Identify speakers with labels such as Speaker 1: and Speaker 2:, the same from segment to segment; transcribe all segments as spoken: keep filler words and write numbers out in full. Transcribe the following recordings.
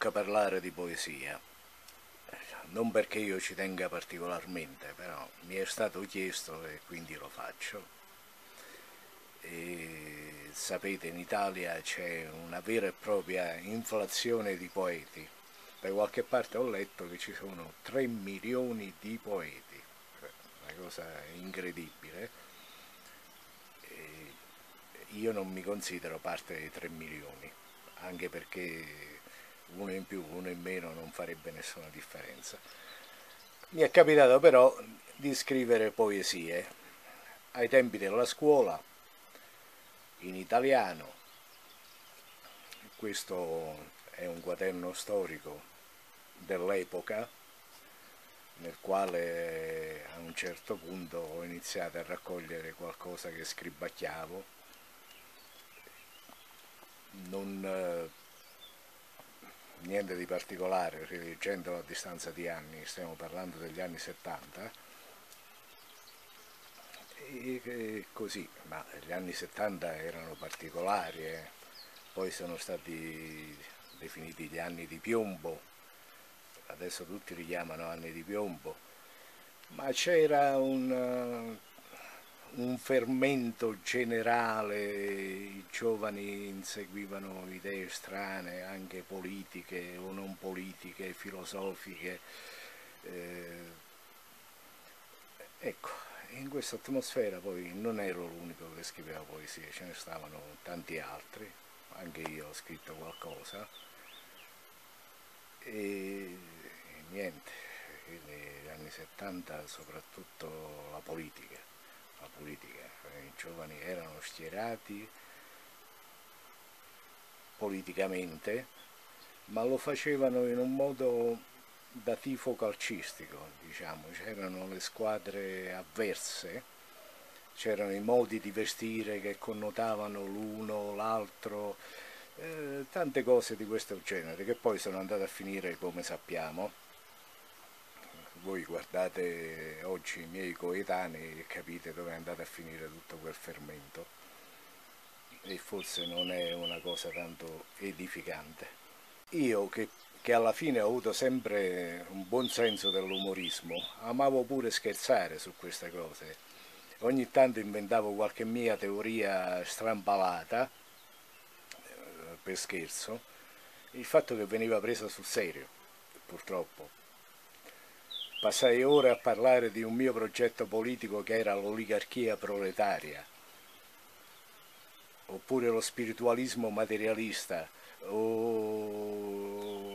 Speaker 1: tocca parlare di poesia, non perché io ci tenga particolarmente, però mi è stato chiesto e quindi lo faccio. E sapete, in Italia c'è una vera e propria inflazione di poeti. Da qualche parte ho letto che ci sono tre milioni di poeti, una cosa incredibile. E io non mi considero parte dei tre milioni, anche perché uno in più, uno in meno non farebbe nessuna differenza. Mi è capitato però di scrivere poesie ai tempi della scuola, in italiano. Questo è un quaderno storico dell'epoca nel quale a un certo punto ho iniziato a raccogliere qualcosa che scribacchiavo, non, eh, niente di particolare, rileggendolo a distanza di anni, stiamo parlando degli anni settanta, e, e così, ma gli anni settanta erano particolari, eh. Poi sono stati definiti gli anni di piombo, adesso tutti li chiamano anni di piombo, ma c'era un, un fermento generale, i giovani inseguivano idee strane, anche politiche o non politiche, filosofiche. Eh, ecco, in questa atmosfera poi non ero l'unico che scriveva poesie, ce ne stavano tanti altri, anche io ho scritto qualcosa e niente, negli anni settanta soprattutto la politica, la politica, i giovani erano schierati politicamente, ma lo facevano in un modo da tifo calcistico, diciamo, c'erano le squadre avverse, c'erano i modi di vestire che connotavano l'uno o l'altro, eh, tante cose di questo genere che poi sono andate a finire come sappiamo. Voi guardate oggi i miei coetanei e capite dove è andato a finire tutto quel fermento e forse non è una cosa tanto edificante. Io che, che alla fine ho avuto sempre un buon senso dell'umorismo, amavo pure scherzare su queste cose. Ogni tanto inventavo qualche mia teoria strampalata, eh, per scherzo, il fatto che veniva presa sul serio, purtroppo. Passai ore a parlare di un mio progetto politico che era l'oligarchia proletaria, oppure lo spiritualismo materialista, o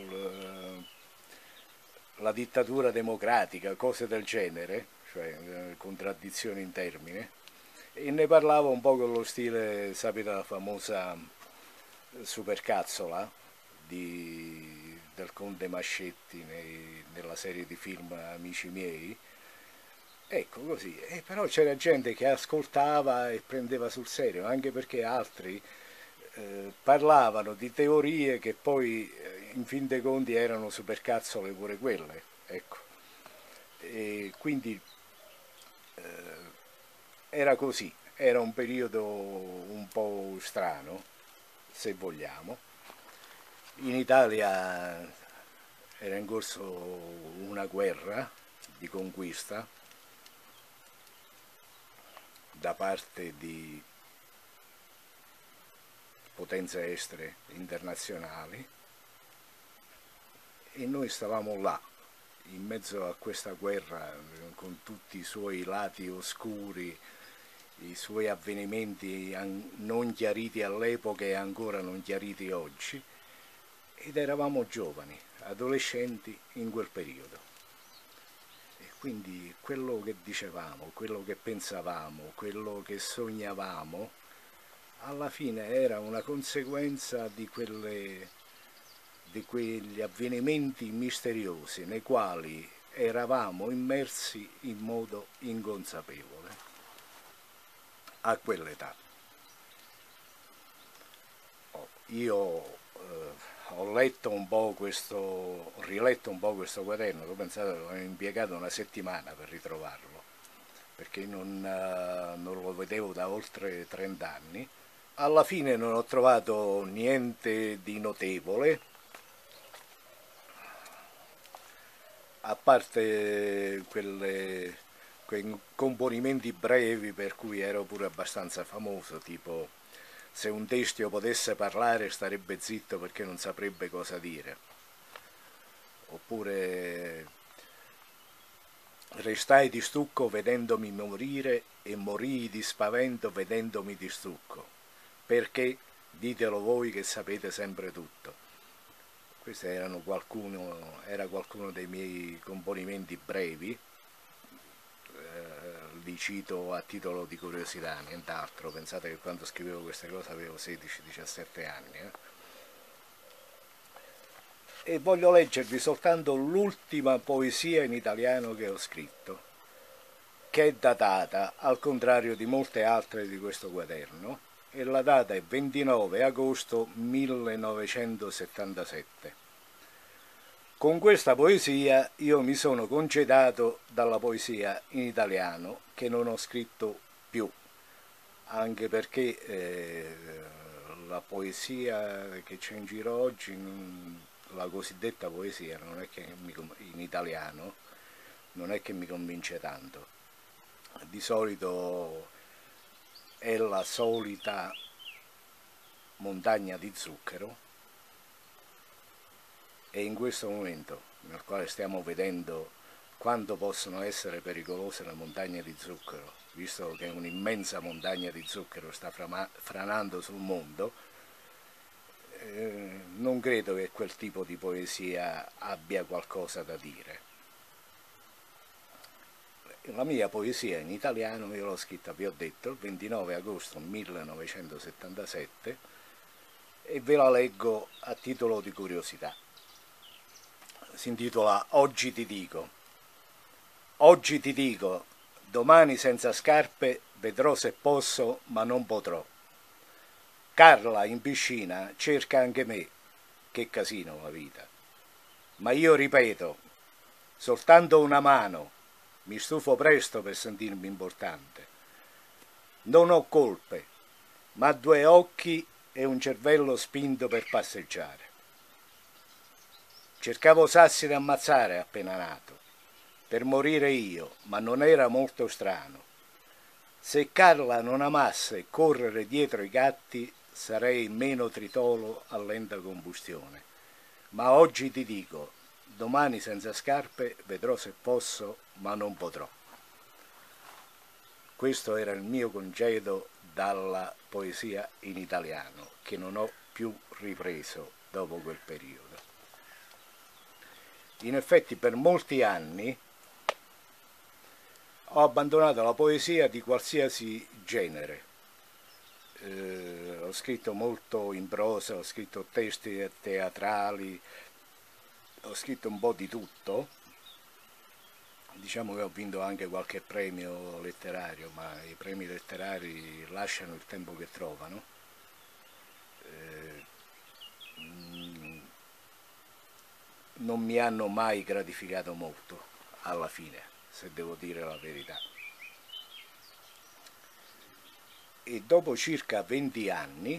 Speaker 1: la dittatura democratica, cose del genere, cioè contraddizioni in termine, e ne parlavo un po' con lo stile, sapete, la famosa supercazzola di, del Conte Mascetti nei, nella serie di film Amici miei. Ecco così, e però c'era gente che ascoltava e prendeva sul serio, anche perché altri eh, parlavano di teorie che poi eh, in fin dei conti erano supercazzole pure quelle, ecco. E quindi eh, era così, era un periodo un po' strano, se vogliamo. In Italia era in corso una guerra di conquista da parte di potenze estere internazionali e noi stavamo là, in mezzo a questa guerra, con tutti i suoi lati oscuri, i suoi avvenimenti non chiariti all'epoca e ancora non chiariti oggi, ed eravamo giovani, adolescenti in quel periodo. E quindi quello che dicevamo, quello che pensavamo, quello che sognavamo, alla fine era una conseguenza di, quelle, di quegli avvenimenti misteriosi nei quali eravamo immersi in modo inconsapevole a quell'età. Io eh, ho letto un po' questo, ho riletto un po' questo quaderno, ho pensato che ho impiegato una settimana per ritrovarlo, perché non, eh, non lo vedevo da oltre trenta anni. Alla fine non ho trovato niente di notevole, a parte quelle, quei componimenti brevi per cui ero pure abbastanza famoso, tipo se un teschio potesse parlare starebbe zitto perché non saprebbe cosa dire, oppure restai di stucco vedendomi morire e morii di spavento vedendomi di stucco, perché ditelo voi che sapete sempre tutto. Questo erano qualcuno, era qualcuno dei miei componimenti brevi, eh, li cito a titolo di curiosità, nient'altro. Pensate che quando scrivevo queste cose avevo sedici diciassette anni. Eh? E voglio leggervi soltanto l'ultima poesia in italiano che ho scritto, che è datata, al contrario di molte altre di questo quaderno, e la data è ventinove agosto millenovecentosettantasette. Con questa poesia io mi sono congedato dalla poesia in italiano, che non ho scritto più, anche perché eh, la poesia che c'è in giro oggi, la cosiddetta poesia, non è che mi, in italiano, non è che mi convince tanto. Di solito è la solita montagna di zucchero, e in questo momento nel quale stiamo vedendo quanto possono essere pericolose le montagne di zucchero, visto che un'immensa montagna di zucchero sta franando sul mondo, eh, non credo che quel tipo di poesia abbia qualcosa da dire. La mia poesia in italiano io l'ho scritta, vi ho detto, il ventinove agosto millenovecentosettantasette, e ve la leggo a titolo di curiosità. Si intitola Oggi ti dico. Oggi ti dico, domani senza scarpe vedrò se posso, ma non potrò. Carla in piscina cerca anche me, che casino la vita. Ma io ripeto, soltanto una mano, mi stufo presto per sentirmi importante. Non ho colpe, ma due occhi e un cervello spinto per passeggiare. Cercavo sassi da ammazzare appena nato, per morire io, ma non era molto strano. Se Carla non amasse correre dietro i gatti, sarei meno tritolo a lenta combustione. Ma oggi ti dico, domani senza scarpe vedrò se posso, ma non potrò. Questo era il mio congedo dalla poesia in italiano, che non ho più ripreso dopo quel periodo. In effetti per molti anni ho abbandonato la poesia di qualsiasi genere. Eh, ho scritto molto in prosa, ho scritto testi teatrali, ho scritto un po' di tutto. Diciamo che ho vinto anche qualche premio letterario, ma i premi letterari lasciano il tempo che trovano. Eh, non mi hanno mai gratificato molto, alla fine, se devo dire la verità. E dopo circa venti anni,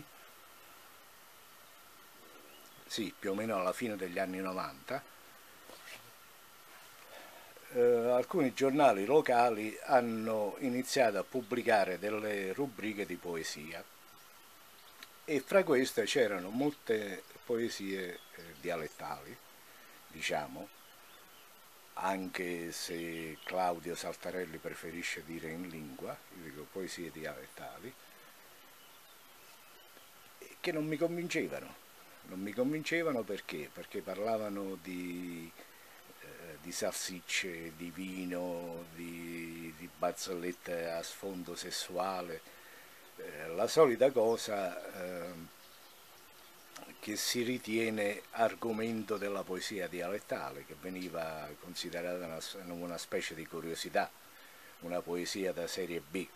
Speaker 1: sì, più o meno alla fine degli anni novanta, eh, alcuni giornali locali hanno iniziato a pubblicare delle rubriche di poesia, e fra queste c'erano molte poesie eh, dialettali, diciamo, anche se Claudio Saltarelli preferisce dire in lingua, io dico poesie dialettali, che non mi convincevano. Non mi convincevano perché? Perché parlavano di, eh, di salsicce, di vino, di, di barzellette a sfondo sessuale, eh, la solita cosa eh, che si ritiene argomento della poesia dialettale, che veniva considerata una, una specie di curiosità, una poesia da serie B.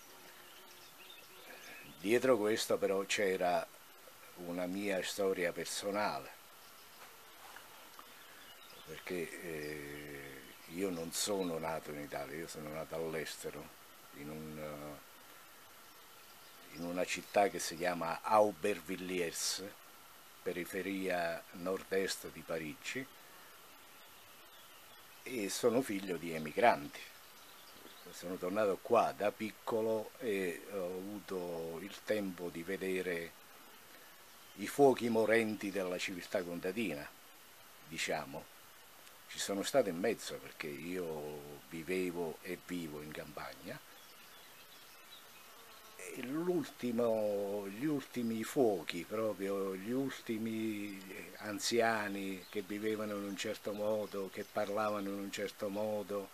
Speaker 1: Dietro questo però c'era una mia storia personale, perché eh, io non sono nato in Italia, io sono nato all'estero, in, un, in una città che si chiama Aubervilliers, periferia nord-est di Parigi, e sono figlio di emigranti. Sono tornato qua da piccolo e ho avuto il tempo di vedere i fuochi morenti della civiltà contadina, diciamo. Ci sono stato in mezzo perché io vivevo e vivo in campagna. L'ultimo, gli ultimi fuochi, proprio gli ultimi anziani che vivevano in un certo modo, che parlavano in un certo modo,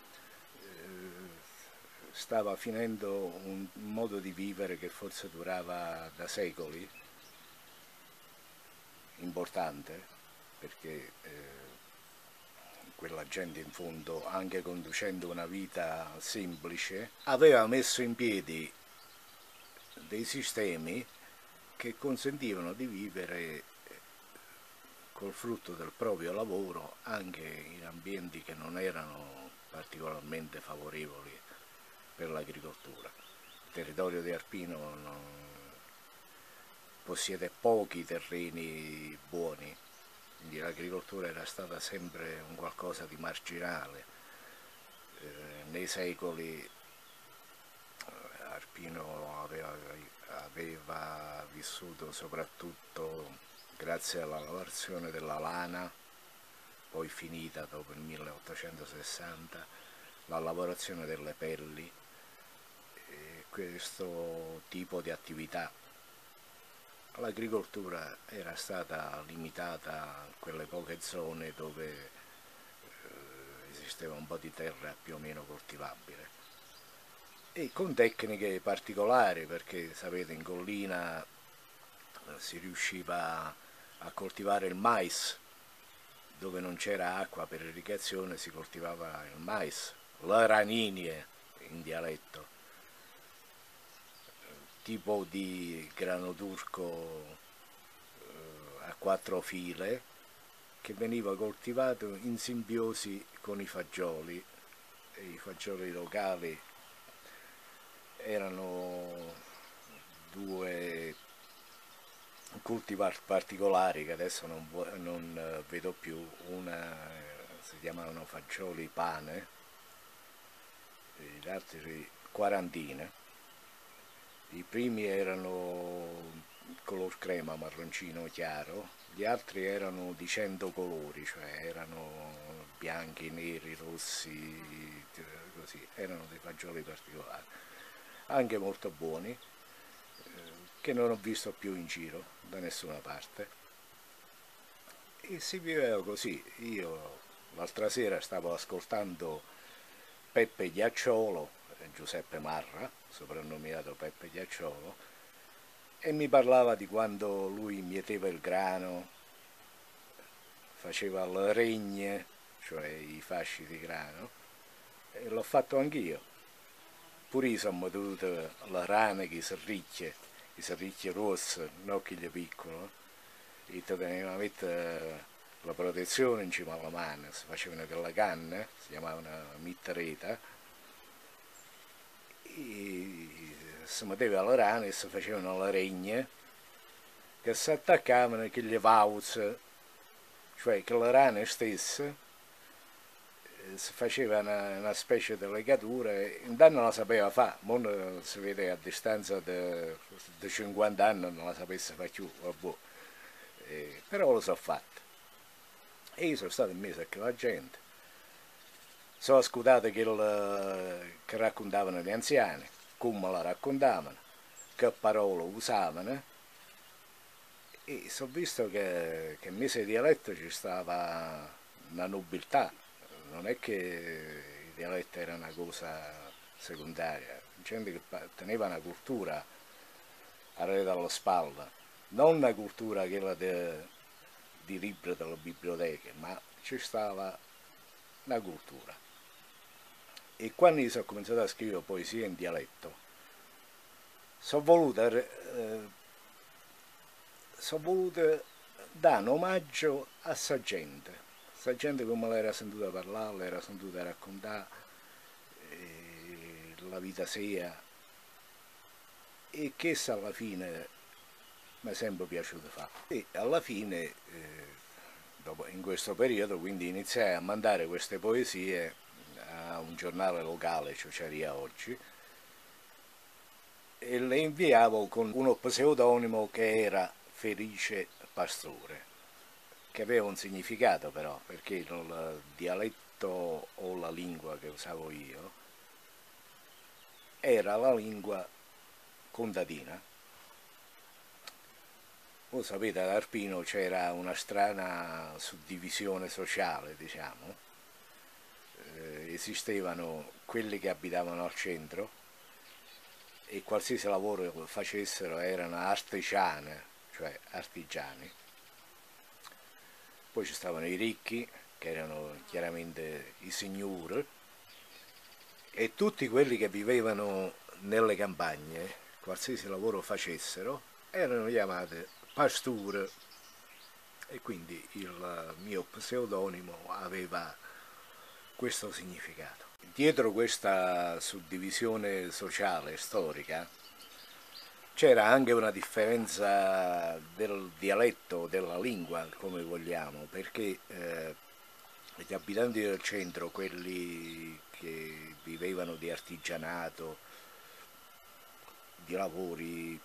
Speaker 1: stava finendo un modo di vivere che forse durava da secoli, importante, perché eh, quella gente in fondo, anche conducendo una vita semplice, aveva messo in piedi dei sistemi che consentivano di vivere col frutto del proprio lavoro anche in ambienti che non erano particolarmente favorevoli per l'agricoltura. Il territorio di Arpino non possiede pochi terreni buoni, quindi l'agricoltura era stata sempre un qualcosa di marginale. Eh, nei secoli Arpino aveva, aveva vissuto soprattutto grazie alla lavorazione della lana, poi finita dopo il milleottocentosessanta, la lavorazione delle pelli, e questo tipo di attività. L'agricoltura era stata limitata a quelle poche zone dove eh, esisteva un po' di terra più o meno coltivabile, e con tecniche particolari, perché sapete in collina si riusciva a coltivare il mais, dove non c'era acqua per irrigazione si coltivava il mais, l'araninie in dialetto, tipo di grano turco eh, a quattro file che veniva coltivato in simbiosi con i fagioli, e i fagioli locali erano due cultivar particolari che adesso non, non vedo più. Una si chiamavano fagioli pane, gli altri quarantine. I primi erano color crema, marroncino chiaro, gli altri erano di cento colori, cioè erano bianchi, neri, rossi, così, erano dei fagioli particolari, anche molto buoni, che non ho visto più in giro da nessuna parte, e si viveva così. Io l'altra sera stavo ascoltando Peppe Ghiacciolo, Giuseppe Marra, soprannominato Peppe Ghiacciolo, e mi parlava di quando lui mieteva il grano, faceva le regne, cioè i fasci di grano, e l'ho fatto anch'io. Pure io sono dovuto le rane, che serricchie, i serricchi rossi, non che piccolo, e tenevano a mettere la protezione in cima alla mano, si facevano con la canna, si chiamava una mittereta, e si metteva la rana e si facevano le regne che si attaccavano a quelle vauze, cioè che le rane stesse si faceva una, una specie di legatura, e intanto non la sapeva fare, ora si vede a distanza di cinquanta anni non la sapesse fare più, vabbè. Eh, però lo so fatto. E io sono stato in mezzo a quella gente, so ascoltato che, il, che raccontavano gli anziani, come la raccontavano, che parole usavano, e so visto che, che in mezzo ai dialetti ci stava una nobiltà. Non è che il dialetto era una cosa secondaria, gente che teneva una cultura arreda alla spalla, non una cultura quella de, di libri delle biblioteche, ma ci stava una cultura. E quando io sono cominciato a scrivere poesia in dialetto, sono voluto, eh, sono voluto dare un omaggio a sta gente. Sta gente come l'era sentita parlare, l'era sentita raccontare, eh, la vita sia, e che alla fine mi è sempre piaciuto fare. E alla fine, eh, dopo, in questo periodo, quindi iniziai a mandare queste poesie a un giornale locale, Ciociaria Oggi, e le inviavo con uno pseudonimo che era Felice Pastore, che aveva un significato però, perché il dialetto o la lingua che usavo io era la lingua contadina. Voi sapete, ad Arpino c'era una strana suddivisione sociale, diciamo. Eh, esistevano quelli che abitavano al centro e qualsiasi lavoro facessero erano artigiane, cioè artigiani. Poi ci stavano i ricchi, che erano chiaramente i signori, e tutti quelli che vivevano nelle campagne, qualsiasi lavoro facessero, erano chiamati pasture, e quindi il mio pseudonimo aveva questo significato. Dietro questa suddivisione sociale storica c'era anche una differenza del dialetto, della lingua, come vogliamo, perché eh, gli abitanti del centro, quelli che vivevano di artigianato, di lavori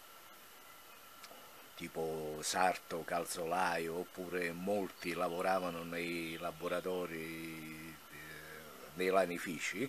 Speaker 1: tipo sarto, calzolaio, oppure molti lavoravano nei laboratori, nei lanifici,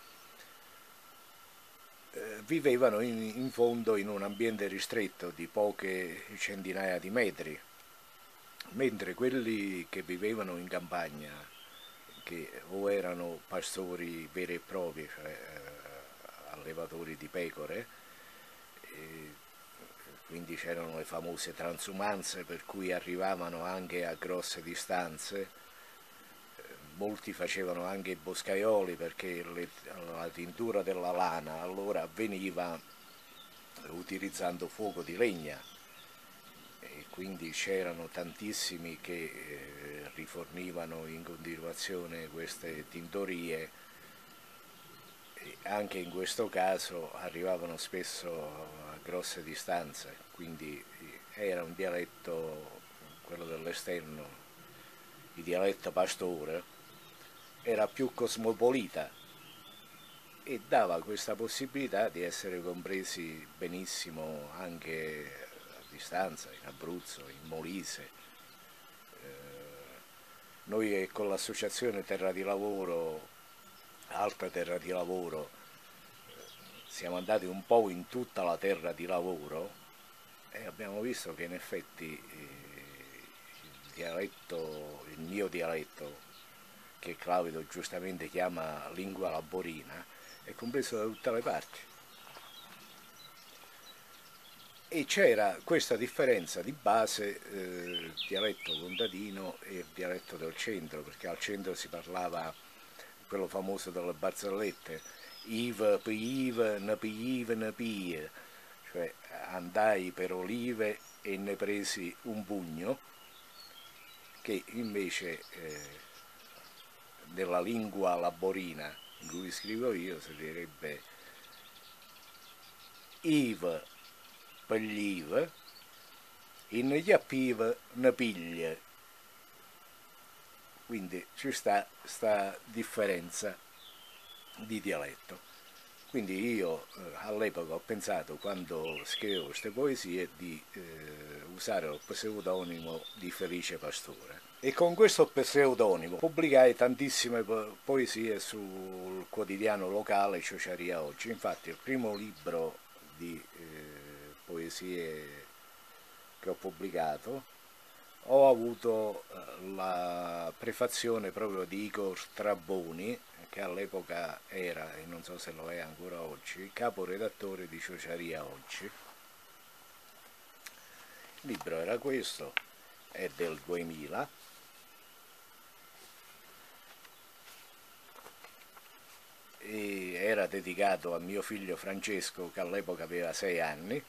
Speaker 1: eh, vivevano in, in fondo in un ambiente ristretto di poche centinaia di metri, mentre quelli che vivevano in campagna, che o erano pastori veri e propri, cioè eh, allevatori di pecore, e quindi c'erano le famose transumanze per cui arrivavano anche a grosse distanze, molti facevano anche i boscaioli perché le, la tintura della lana allora avveniva utilizzando fuoco di legna, e quindi c'erano tantissimi che eh, rifornivano in continuazione queste tintorie, e anche in questo caso arrivavano spesso a grosse distanze, quindi era un dialetto, quello dell'esterno, il dialetto pastore, era più cosmopolita e dava questa possibilità di essere compresi benissimo anche a distanza, in Abruzzo, in Molise. Eh, noi con l'associazione Terra di Lavoro, Alta Terra di Lavoro, siamo andati un po' in tutta la terra di lavoro e abbiamo visto che in effetti eh, il dialetto, il mio dialetto, che Claudio giustamente chiama lingua laborina, è compreso da tutte le parti. E c'era questa differenza di base, eh, il dialetto contadino e il dialetto del centro, perché al centro si parlava quello famoso delle barzellette, iva, piiva, ne piiva, ne pie, cioè andai per olive e ne presi un pugno, che invece eh, nella lingua laborina in cui scrivo io si direbbe iva pagliva e ne chiappiva ne piglia. Quindi ci sta questa differenza di dialetto. Quindi io eh, all'epoca ho pensato, quando scrivevo queste poesie, di eh, usare lo pseudonimo di Felice Pastore. E con questo pseudonimo pubblicai tantissime po poesie sul quotidiano locale Ciociaria Oggi. Infatti il primo libro di eh, poesie che ho pubblicato ho avuto la prefazione proprio di Igor Straboni, che all'epoca era, e non so se lo è ancora oggi, caporedattore di Ciociaria Oggi. Il libro era questo, è del duemila, e era dedicato a mio figlio Francesco, che all'epoca aveva sei anni,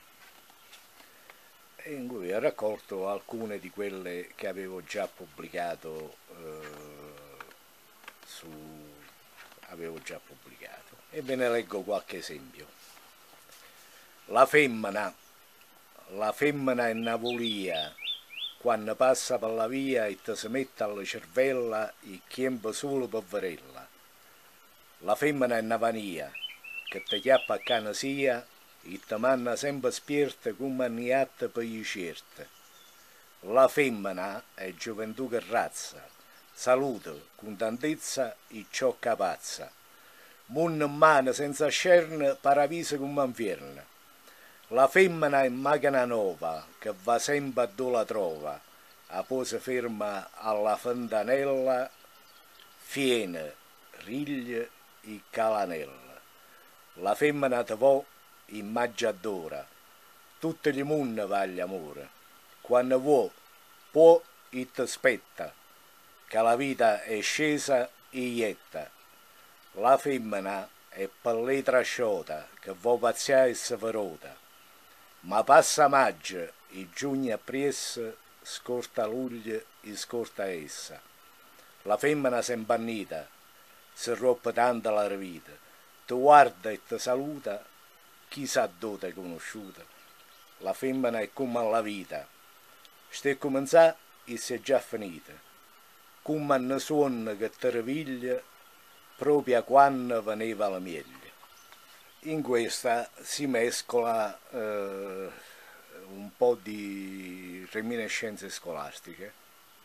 Speaker 1: in cui ho raccolto alcune di quelle che avevo già pubblicato, eh, su, avevo già pubblicato. E ve ne leggo qualche esempio. La femmina, la femmina in navolia, quando passa per la via e ti si mette alla cervella e chiempa solo poverella. La femmina è una vania, che ti chiappa a cana sia e ti manna sempre spierta come niatta per gli certi. La femmina è gioventù che razza, salute, contentezza e ciò capazza. Munno in mano senza scerne, paravisa come inferno. La femmina è macchina nuova, che va sempre dove la trova, a poi si ferma alla fontanella, fiene, riglie e calanella. La femmina ti vo in maggiadora, tutti gli munni va l'amore. Quando vuoi, può e ti spetta, che la vita è scesa e ietta. La femmina è pelletra asciota, che vuoi pazziare e severota. Ma passa maggio e giugno appresso, scorta luglio e scorta essa. La femmina si è imbannita, si rompe tanto la vita, ti guarda e ti saluta, chissà dove è conosciuta. La femmina è come la vita, stai cominciare e si è già finita, come un suono che ti riviglia proprio quando veniva la meglio. In questa si mescola eh, un po' di reminiscenze scolastiche.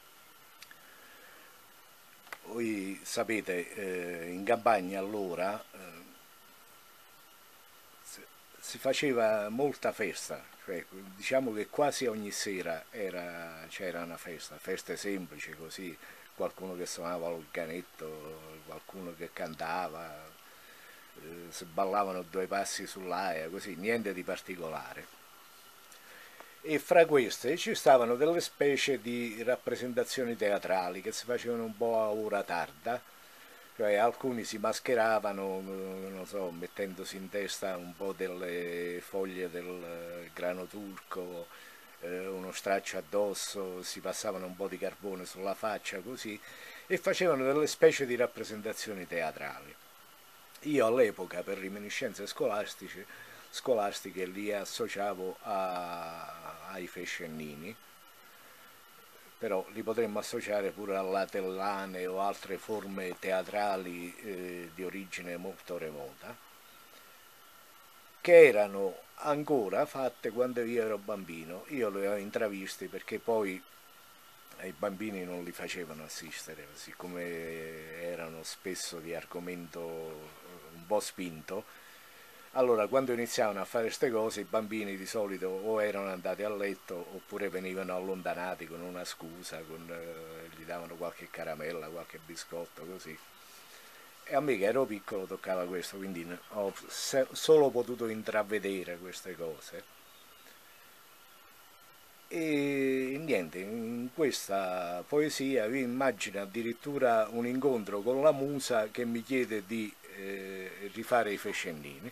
Speaker 1: Voi sapete, eh, in campagna allora eh, si faceva molta festa, cioè, diciamo che quasi ogni sera c'era una festa, feste semplici così, qualcuno che suonava l'organetto, qualcuno che cantava, eh, si ballavano due passi sull'aia, così, niente di particolare. E fra queste ci stavano delle specie di rappresentazioni teatrali che si facevano un po' a ora tarda, cioè alcuni si mascheravano, non so, mettendosi in testa un po' delle foglie del grano turco, eh, uno straccio addosso, si passavano un po' di carbone sulla faccia così e facevano delle specie di rappresentazioni teatrali. Io all'epoca per reminiscenze scolastiche, scolastiche li associavo a, ai fescennini, però li potremmo associare pure alla tellane o altre forme teatrali eh, di origine molto remota, che erano ancora fatte quando io ero bambino. Io li ho intravisti perché poi ai bambini non li facevano assistere, siccome erano spesso di argomento un po' spinto. Allora, quando iniziavano a fare queste cose, i bambini di solito o erano andati a letto oppure venivano allontanati con una scusa, con, eh, gli davano qualche caramella, qualche biscotto, così. E a me che ero piccolo toccava questo, quindi ho solo potuto intravedere queste cose. E niente, in questa poesia vi immagino addirittura un incontro con la musa che mi chiede di eh, rifare i fescennini.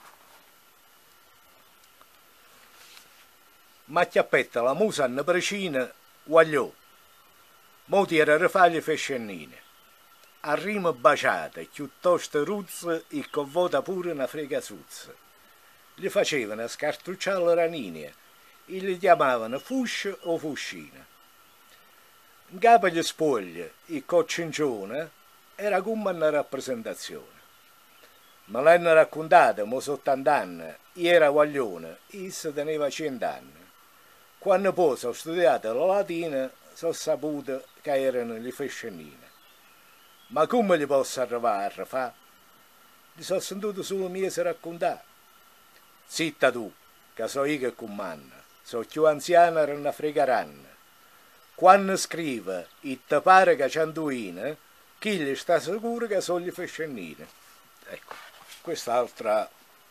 Speaker 1: Ma chiappetta la musa in precina, guagliò, mo ti era rifare i fescennini. A rima baciate, piuttosto ruzze e con vota pure una fregasuzza. Gli facevano scartucciare le ranine e li chiamavano fuscio o fuscina. In capo agli spogli e coccincione era come una rappresentazione. Me l'hanno raccontata, mo sottant'anni, e era guaglione, e si teneva cent'anni. Quando poi ho studiato la latina, so saputo che erano le fescennine. Ma come gli posso arrivare a rifare? Gli sono sentito solo mie raccontare. Zitta tu, che so io che comando. So più anziana che una fregaranna. Quando scrive e ti pare che c'è un chi gli sta sicuro che sono le fescennine. Ecco, quest'altra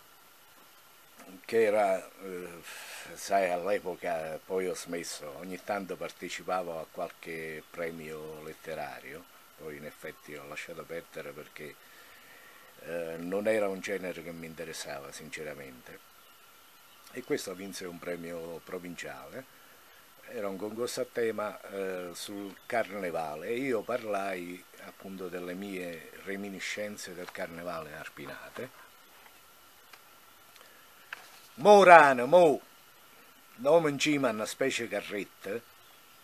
Speaker 1: che era, eh, sai, all'epoca poi ho smesso, ogni tanto partecipavo a qualche premio letterario, poi in effetti ho lasciato perdere perché eh, non era un genere che mi interessava sinceramente. E questo vinse un premio provinciale, era un concorso a tema eh, sul carnevale e io parlai appunto delle mie reminiscenze del carnevale Arpinate. Mo rana, mo, nome in cima a una specie carretta,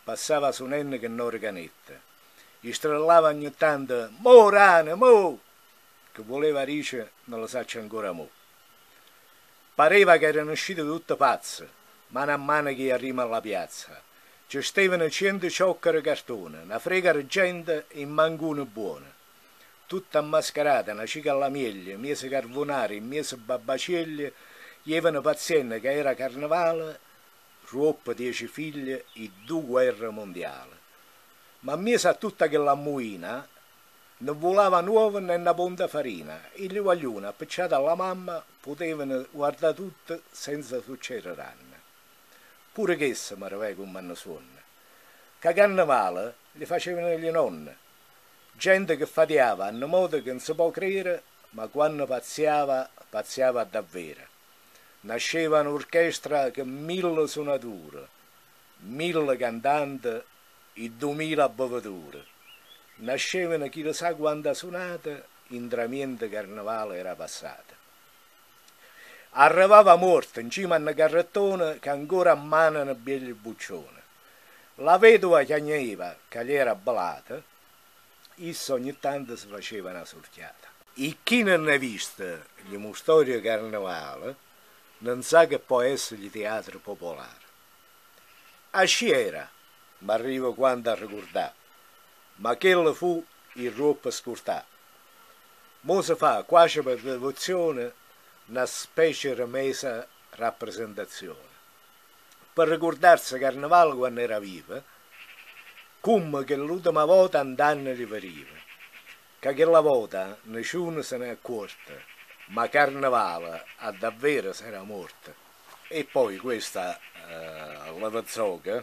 Speaker 1: passava su nenne che non canetta. Gli strillava ogni tanto, mo rane, mo, che voleva dice, non lo saccio ancora mo. Pareva che erano usciti tutte pazze, mano a mano che arriva alla piazza. Ci stavano cento cioccare cartone, una frega gente e mancune buone. Tutta ammascarata, una cica alla miele, mese carbonari, mese babbacelli, avevano paziente che era carnevale, ruoppa dieci figli e due guerre mondiali. Ma mese a tutta quella muina, non volava nuova né una ponta farina, e le guaglione appicciate alla mamma potevano guardare tutto senza succederanno. Pure che se mi rivei come hanno suono. Che carnevale li facevano le nonne. Gente che fatiava in modo che non si può credere, ma quando pazziava, pazziava davvero. Nasceva un'orchestra con mille suonature, mille cantanti e duemila bevature. Nascevano chi lo sa quando suonata, in tramiente carnevale era passata. Arrivava morto in cima a una carrettone che ancora a mano ne belle buccione. La vedova chiagneva che gli era balata, issa ogni tanto si faceva una sorchiata. E chi non ha visto le storie carnevale non sa che può essere il teatro popolare. A sciera, mi arrivo quando a ricordare, ma quello fu il roppo scurtà. Mo si fa quasi per devozione una specie di mesa rappresentazione. Per ricordarsi Carnevale quando era viva, come che l'ultima volta andando ripariva, che quella volta nessuno se ne è accorto, ma Carnevale a davvero si era morta. E poi questa eh, lavazzogha,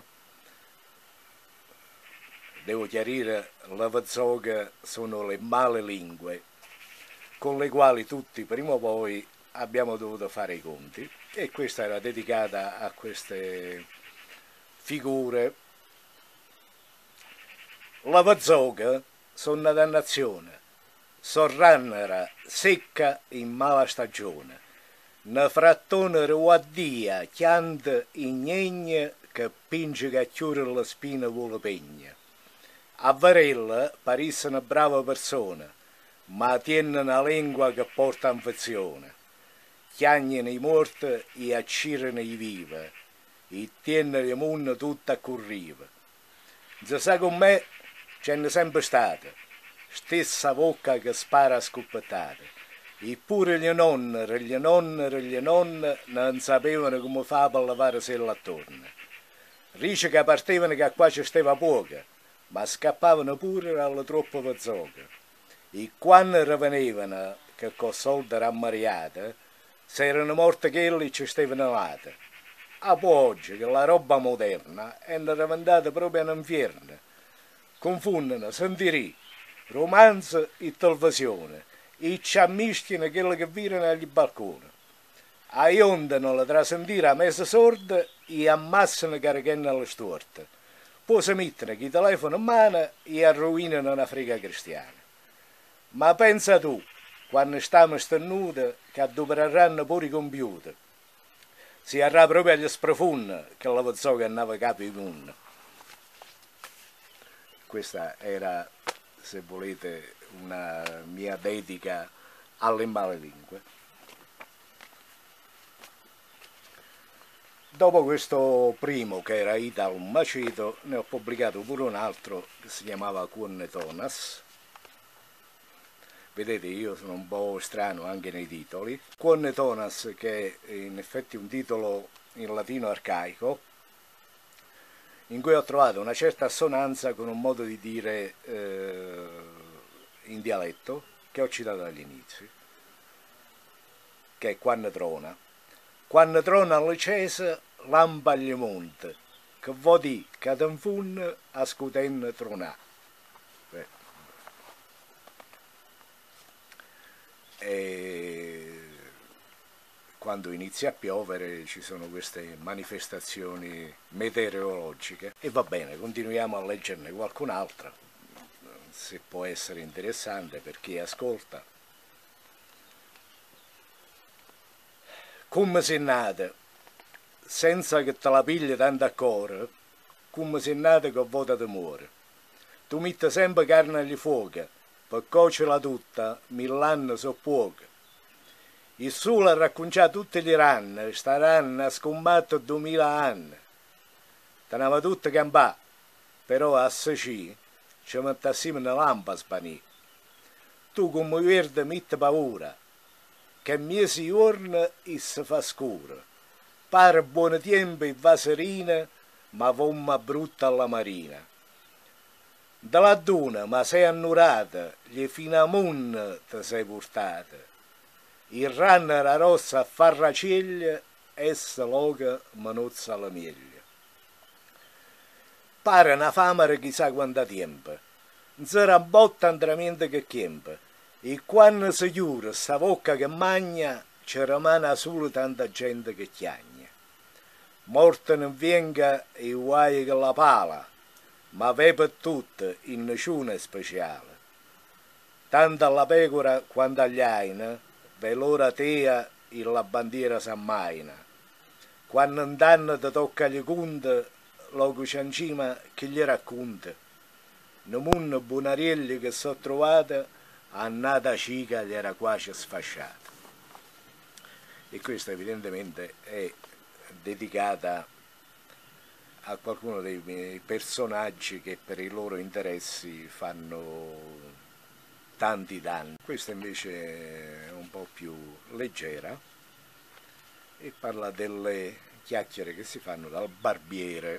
Speaker 1: devo chiarire, lavazzogha sono le male lingue con le quali tutti prima o poi abbiamo dovuto fare i conti, e questa era dedicata a queste figure. Lavazzogha sono una dannazione, sorrannera secca in mala stagione, una frattone ruaddia, chiante ignegne che pinge che chiudere la spina vuole pegna. A Varella parisse una brava persona, ma tiene una lingua che porta infezione. Chiagnano i morti e accirano i vivi, e tiene le munne tutte a curriva. Se sa con me, ce n'è sempre stata, stessa bocca che spara a scoppettate. Eppure le nonne, le nonne, le nonne non sapevano come fa per lavare sella attorno. Dice che partivano che qua ci stava poca, ma scappavano pure alle troppe pazzocche. E quando rivenivano, che con soldi rammariate, se erano morti quelli ci stavano late. A oggi che la roba moderna è diventata proprio un inferno. Confondono sentirì, romanzo e televisione, e ci ammischiano quelli che virano agli balconi. Aiondano la trasentire a mezza sorda e ammassano caricando alle storte. Poi si mettono i telefoni in mano e arruinano una frega cristiana. Ma pensa tu, quando stiamo stennuti, che adopereranno pure i computer. Si arrà proprio agli sprofundi che la Vazzogha andava capo in mondo. Questa era, se volete, una mia dedica alle malelingue. Dopo questo primo, che era Italo Maceto, ne ho pubblicato pure un altro che si chiamava Quonne Tonas. Vedete, io sono un po' strano anche nei titoli. Quonne Tonas, che è in effetti un titolo in latino arcaico, in cui ho trovato una certa assonanza con un modo di dire eh, in dialetto, che ho citato agli inizi, che è Quanne trona. Quando trona alle cese, lampa agli monte, che vuol dire che t'infunne a scutenne tronà. E quando inizia a piovere ci sono queste manifestazioni meteorologiche. E va bene, continuiamo a leggerne qualcun'altra, se può essere interessante per chi ascolta. Come sei nata, senza che te la pigli tanto a cuore, come se nata con vota d'amore. Tu metti sempre carne agli fuochi, per cuocerla tutta, mill'anni so pochi. Il sole ha racconciato tutti gli ranni, staranno a scombattere duemila anni. Teneva tutto campà, però a Sicilia ci mettassimo una lampa a spanire. Tu come verde metti paura, che mesi giorni e si fa scuro. Pare buon tempo e va serena, ma vomma brutta alla marina. Dalla duna, ma sei annurata, gli fino a mun ti sei portata. Il ranno era rossa a farraceglia, essa loga manozza alla meglio. Pare una fame chissà quanto tempo, non si rambotta andramento che tempo, e quando si chiude sta bocca che magna, ci rimane solo tanta gente che chiagna. Morte non venga e guai che la pala, ma ve per tutte in nessuna speciale. Tanto alla pecora quanto agli aina, ve l'ora tea e la bandiera s'ammaina. Quando un danno ti tocca gli conti, logo c'è in cima che gli racconta. No munno bonarielli che sono trovate, a nata cica gli era quasi sfasciata. E questa evidentemente è dedicata a qualcuno dei personaggi che per i loro interessi fanno tanti danni. Questa invece è un po' più leggera e parla delle chiacchiere che si fanno dal barbiere.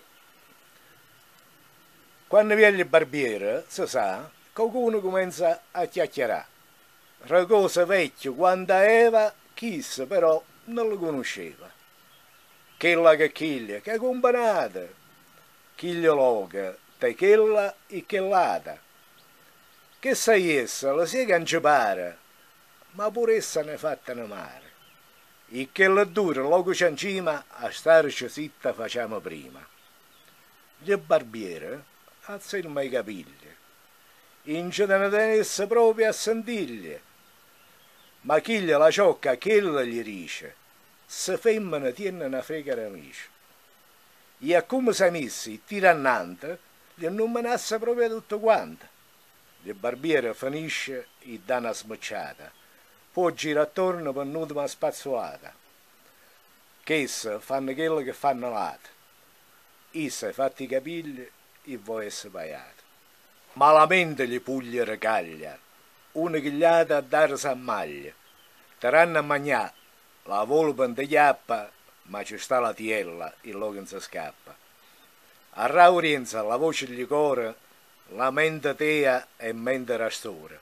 Speaker 1: Quando viene il barbiere, si sa, qualcuno comincia a chiacchierare. Ragosa vecchio quando aveva, chissà però non lo conosceva. Quella che chiglia, che companata, chiglia loca, te quella e quell'ata. Che sai essa, la si canciapare, ma pure essa ne fatta una mare. E che la dura, logo c'è in cima, a starci zitta facciamo prima. Il barbiere alza il mai capigli, ince da ne tenesse proprio a sentiglie. Ma chiglia la ciocca, chella gli dice, se femmina tiene una frega amici. E a come si è messi, tirannante, gli non menassa proprio tutto quanto. Il barbiere finisce e dà una smocciata, poi gira attorno per un'ultima spazzolata. Che esse fanno quello che fanno l'altro. Issa fatti i capigli e vuoi essere pagato. Malamente gli pugli recaglia, una chigliata a dare s'ammaglia. Taranno a mangiare, la volpe non ti chiappa, ma ci sta la tiella e lo che non si scappa. A Raurienza la voce gli corre, la mente tea e mente rastora.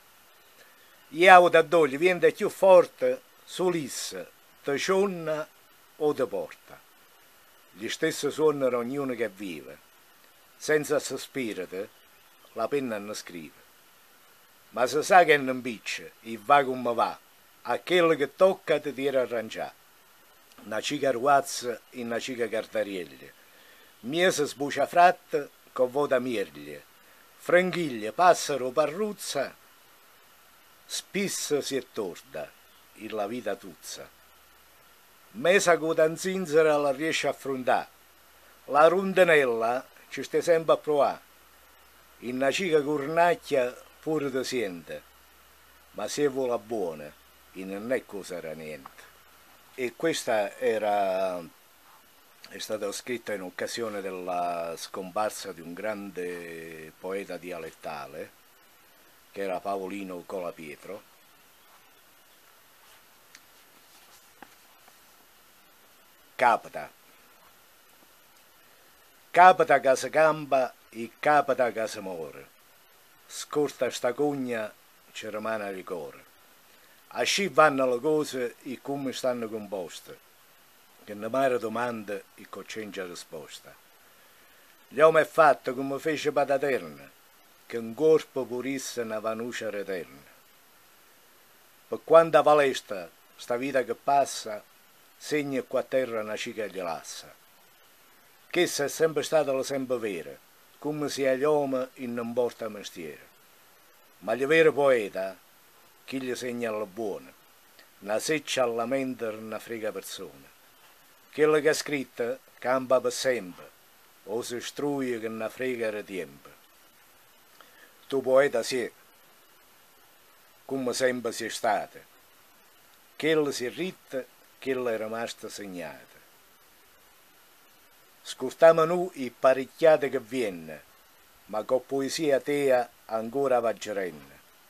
Speaker 1: Io da dogli viene più forte, solissa, te cionna o te porta. Gli stessi suonano ognuno che vive. Senza sospirate, la penna non scrive. Ma se sa che non piccia e va come va, a quello che tocca ti tira a arrangiare. Una cica ruazza e una cica cartarieglia. Miese sbucia fratta con vota mirglie. Franchiglia, passaro, parruzza, spissa si è torda e la vita tuzza. Mesa cotanzinzera la riesce a affrontare. La rondinella ci stai sempre a provare. In una cica cornacchia pure ti sente, ma se vuole buona, e non è cosa era niente. E questa era, è stata scritta in occasione della scomparsa di un grande poeta dialettale, che era Paolino Colapietro. Capita. Capita che si campa e capita che si muore. Scorta sta cugna ci rimane il cuore. Asci vanno le cose e come stanno composte, che ne mare domande e con c'è risposta. L'uomo è fatto come fece Pataterna, che un corpo purisse una vanuccia eterna. Per quanta palestra sta vita che passa, segna qua a terra una cica gli lassa. Chessa è sempre stata la sempre vera, come sia gli uomini e non porta mestiere. Ma il vero poeta, chi gli segna alla buona, una seccia alla mente una frega persona. Quello che ha scritto campa per sempre, o si struie che ne frega il tempo. Tu poeta sei, come sempre sei stata, quello si è ritta, quello è rimasta segnata. Scurtiamo noi i parecchiate che viene, ma con poesia tea ancora vaggerenna.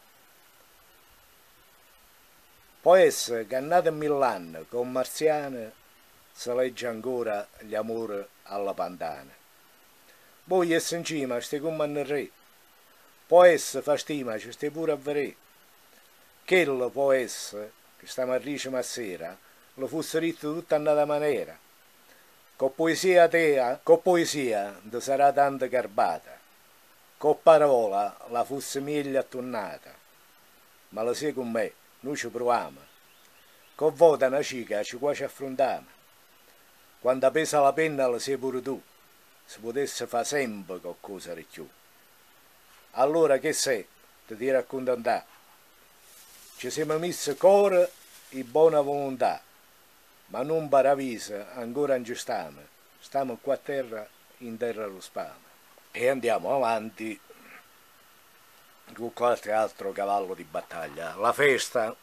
Speaker 1: Può essere che nato in mill'anni con Marziana si legge ancora gli amori alla pantana. Poi essere in cima stai come un re, può essere fa stima ci stai pure a vedere. Quello può essere che stiamo a ricima a sera lo fosse ritto tutta andata maniera. Con poesia tea, con poesia ti sarà tanto garbata, con parola la fosse meglio attunnata, ma lo sai con me, noi ci proviamo, con vota una cica ci quasi affrontiamo, quando pesa la penna lo sai pure tu, si potesse fare sempre qualcosa di più. Allora che sei, ti ti raccontare, ci siamo messi cuore e buona volontà, ma non paravisa, ancora non ci stiamo, stiamo qua a terra, in terra lo spame. E andiamo avanti con qualche altro cavallo di battaglia. La festa,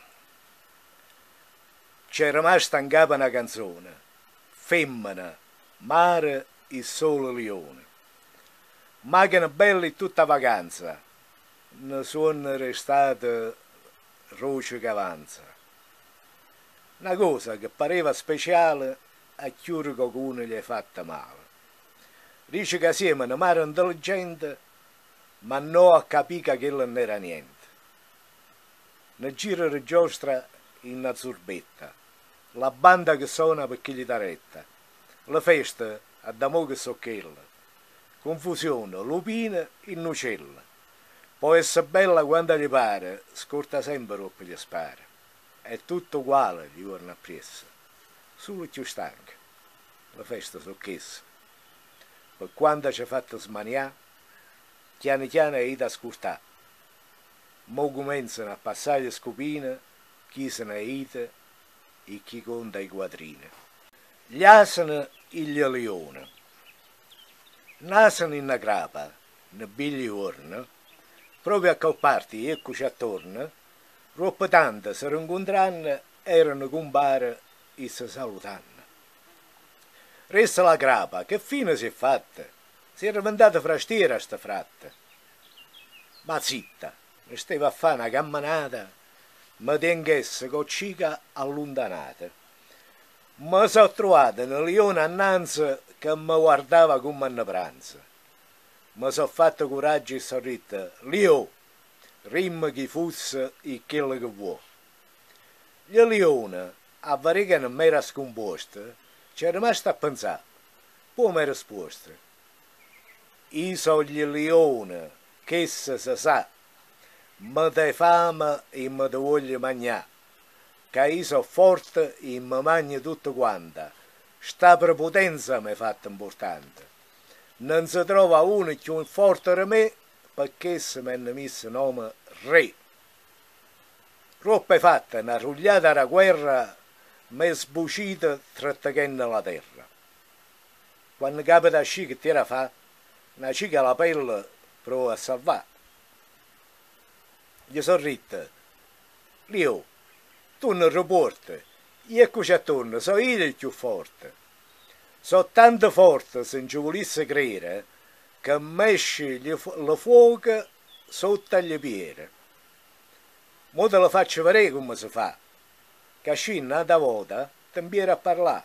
Speaker 1: c'è rimasta in capo una canzone, femmina, mare e sole leone. Macchina bella e tutta vacanza, ne sono restate roce che avanza. Una cosa che pareva speciale a chiunque qualcuno gli è fatta male. Dice che siamo una mare intelligente, ma non a capire che quello non era niente. Ne gira di giostra in una zurbetta, la banda che suona per chi gli dà retta, la festa a damo che so quella, confusione, lupina e nucella. Può essere bella quando gli pare, scorta sempre roppe gli spara. È tutto uguale di giorno appresso, solo più stanca. La festa so chessa. Per quando ci ha fatto smaniare, chiano chiano è da scurtare. Mo cominciano a passare le scopine, chi se ne ite e chi conta i quadrini. Gli asini e gli leoni. Nascono in una grapa, ne bigli orno, proprio a calparti e eccoci attorno, roppe tante si rincontranno, erano compare e si salutano. Resta la grapa, che fine si è fatta? Si è diventata frastiera sta fratta. Ma zitta, mi stava a fare una camminata, mi tenghesse con cica allontanata. Mi sono trovato un leone annanzi che mi guardava come una pranza. Mi sono fatto coraggio e sono detto, Leo, rimma chi fosse e quello che vuoi. Gli leone, a vedere che non mi era scomposto, c'è rimasto a pensare, poi mi ha risposto, io sono gli leone, che se si sa, mi dai fame e mi ti voglio mangiare, che io sono forte e mi mangio tutto quanto, sta prepotenza mi è fatta importante. Non si trova uno più forte di me, perché se mi hanno messo il nome Re. Troppo fatta, una rugliata alla guerra, mi è sbucita trattenendo la terra. Quando capita sci che tira fa, una cica alla pelle prova a salvare. Gli sono ritta, Leo, tu non riporti, io eccoci attorno, sono io il più forte. Sono tanto forte se non ci volesse credere che mesce le fuoco sotto le piede. Mo te lo faccio vedere come si fa, che ascì una volta ti impiero a parlare.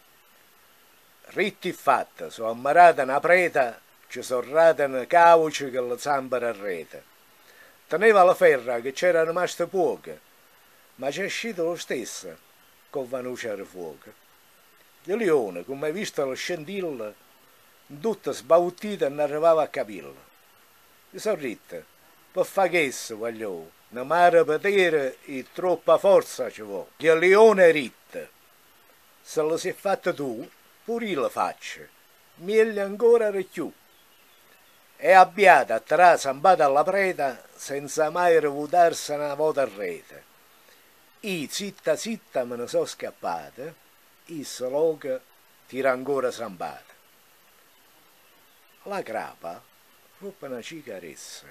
Speaker 1: Ritti fatta, sono ammarata una preta, ci sono rata una cauce che le zampano a rete. Teneva la ferra che c'era rimasta poca, ma c'è uscito lo stesso, con vanuccia di fuoco. Il leone, come hai visto lo scintille, tutto sbauttito non arrivava a capirlo. Gli sono ritta, per fare questo voglio, una mare potere e troppa forza ci vuole. Il leone è ritta, se lo sei fatto tu, pure io lo faccio, meglio ancora di più. È abbiata a tra zampata alla preda senza mai rivutarsi una volta a rete. Io zitta zitta me ne sono scappata, e se loca tira ancora zampata. la crapa ruppe una cicaressa.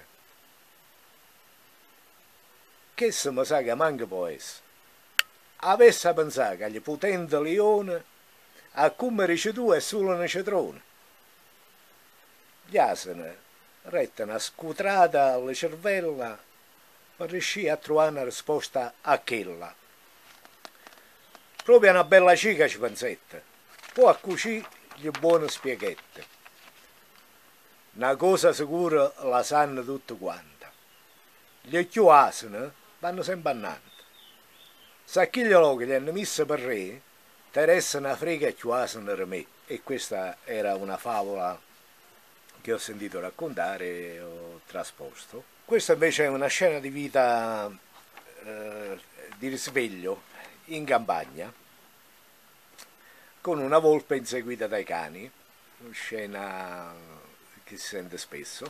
Speaker 1: Che se mi sa che manca può essere? Avesse a pensare che gli potente leone a come dici tu è solo una cetrona. Gli asini rettano una scutrata alle cervella per riuscire a trovare una risposta a quella. Proprio una bella cica ci pensette, poi a cucire gli buone spieghette. Una cosa sicura la sanno tutte quante. Gli più asini vanno sempre annanti. Se chi glielo che gli hanno messo per re, te resta una frega più asini per me. E questa era una favola che ho sentito raccontare e ho trasposto. Questa invece è una scena di vita eh, di risveglio in campagna, con una volpe inseguita dai cani, scena che si sente spesso.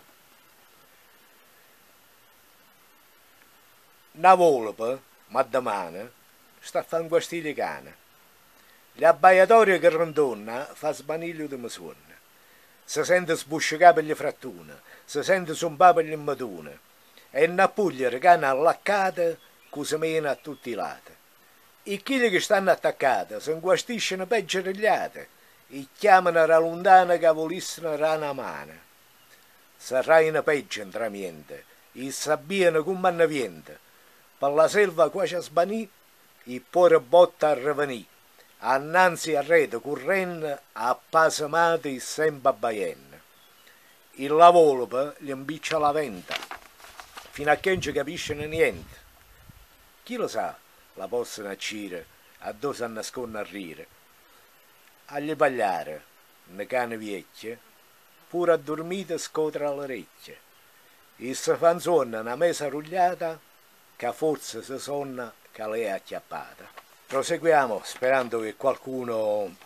Speaker 1: Una volpe, ma domani, sta a fare un guastiglio di cane. Gli abbaiatori che rondonna fa sbaniglio di suono. Si sente sbuscicare per le frattune, si sente zompare per le matune, e una puglia di cane allaccata che si mena a tutti i lati. E quelli che stanno attaccati si inguastiscono peggio degli altri e chiamano la lontana che volissero rana mano. Si raino peggio in tramiente e sabbiano come hanno viento. Per la selva quasi a sbanì e poi botta a revenì. Annanzi a rete correndo, appasamati e sempre abbaiando. E la volpe gli impiccia la venta, fino a che non ci capiscono niente. Chi lo sa, la possono accire, a dove si nasconde a rire. Agli pagliare, ne cane vecchie, pure addormite scotra le orecchie. E se fa sonna una mesa rugliata, che forse si sonna che lei è acchiappata. Proseguiamo sperando che qualcuno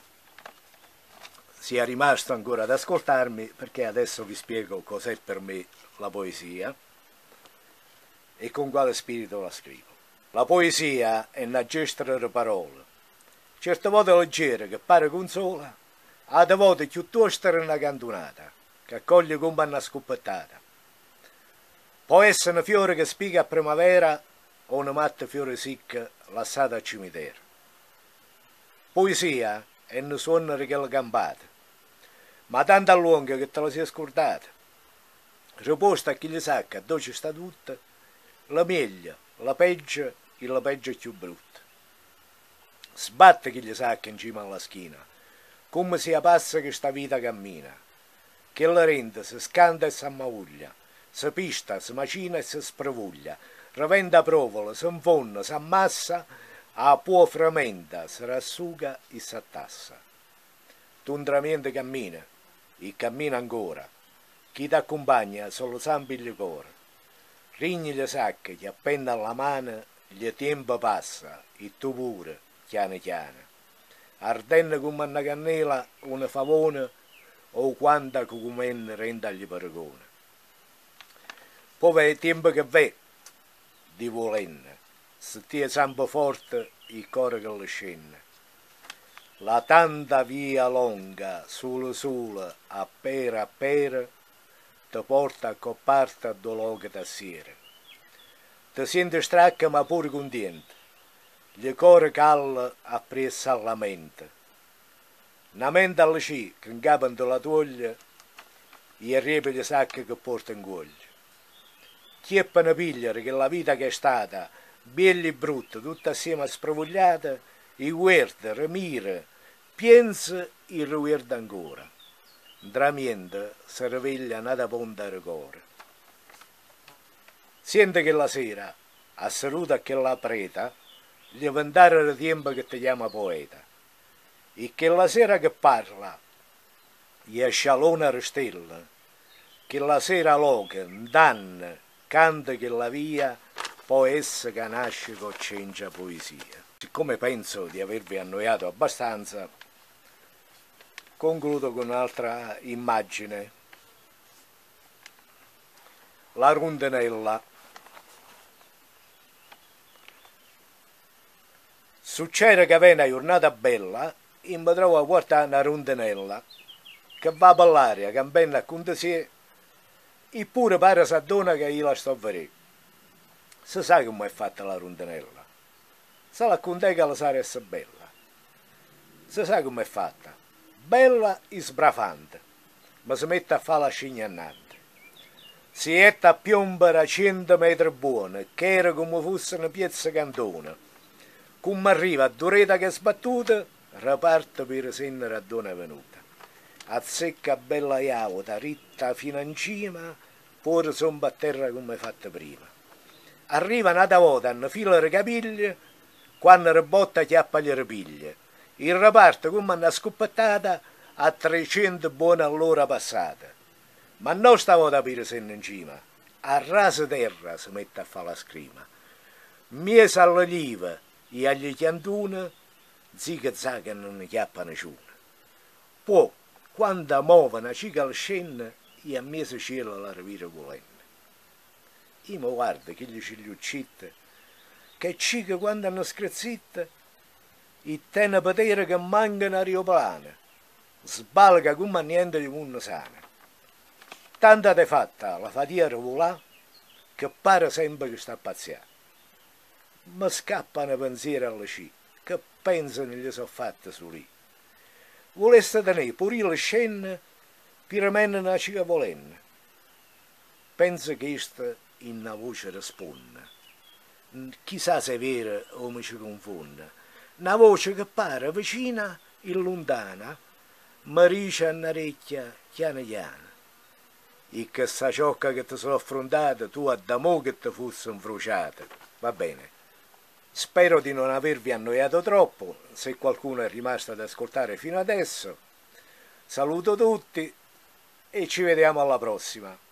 Speaker 1: sia rimasto ancora ad ascoltarmi, perché adesso vi spiego cos'è per me la poesia e con quale spirito la scrivo. La poesia è una gestra di parole, certe volte leggere che pare consola, altre volte più tosta una cantonata che accoglie come una scoppettata. Può essere un fiore che spiga a primavera o una matta fiore secca lasciata al cimitero. Poesia è un suono di quelle campate, ma tanto a lungo che te la sia scordata. Riposta a chi gli sa che dove sta tutta, la meglio, la peggio e la peggio più brutta. Sbatte chi gli sa che in cima alla schiena, come sia passa che sta vita cammina, che la rende si scanda e si ammavuglia, si pista, si macina e si sprovuglia, raventa provola, si infonda, si ammassa, a può framenta, si rassuga e si attassa. Tu un tramiente cammina, e cammina ancora, chi ti accompagna solo zampi il cuore. Rigni le sacche, ti appenna alla mano, gli tempo passa, e tu pure, chiane chiane. Ardenne come una cannella, una favona, o quanta cucumenne renda gli paragone. Poi è tempo che v'è, di volenne, se ti è sempre forte il cuore che le scende. La tanta via lunga, solo solo, a pera a pera, ti porta a copparti a dolore che t'assiere. Ti senti stracca ma pure contenta, il cuore callo appresso alla mente. Una mente alla sci che incapano la toglia e riepe le sacche che porta in cuoglio. Chi è per pigliare che la vita che è stata, bella e brutta, tutta assieme sprovogliata, e guarda, rimira, pensa e riguarda ancora. Dramiente si riveglia nata ponta al cuore. Sente che la sera, assoluta a quella preta, gli ventare il tempo che ti chiama poeta. E che la sera che parla, gli scialona le stelle, che la sera loca, danna, canta che la via può essere che nasce con cencia poesia. Siccome penso di avervi annoiato abbastanza, concludo con un'altra immagine. La rondinella. Succede che viene una giornata bella e mi trovo a guardare una rondinella che va per l'aria, che benna con sé, eppure pare sa donna che io la sto a vedere. Si sa come è fatta la rondinella, se la contai che la saresse bella, si sa come è fatta, bella e sbrafante, ma si mette a fare la scignannante. Si mette a piombare a cento metri buona, che era come fosse una piazza cantona. Come arriva a duretta che è sbattuta, riparte per sennere a donna venuta. Azzecca bella iauta, ritta fino in cima, poi somba a terra come fatta prima. Arriva un'altra volta, hanno fila di capiglie, quando ribotta chiappa gli ripiglie. Il reparto come una scoppettata a trecento buone all'ora passata. Ma non stavolta per senno in cima, a rasa terra si mette a fare la scrima. Miesa alla liva e agli chiantuna, zighe zaghe non ne chiappa nessuno. Poi, quando muove una cica al scena, e a mese cielo la rivira volendo. Io mi guardo che gli cigliuccitte, che cica quando hanno screzitte, e tenne potere che mancano aeroplane, sbalga come a niente di mondo sana. Tanta è fatta la fatica volà che pare sempre che sta a pazziare. Ma scappano pensieri alle sci, che pensano gli sono fatte su lì. Voleste tenere pure le scene per menare una cica volenne. Penso che questa in una voce risponde. Chissà se è vera o mi ci confonde. Una voce che pare vicina e lontana, ma dice a un'orecchia chiana chiana. E che sta ciocca che ti sono affrontata tu a da mo' che ti fosse infruciata. Va bene. Spero di non avervi annoiato troppo, se qualcuno è rimasto ad ascoltare fino adesso. Saluto tutti e ci vediamo alla prossima.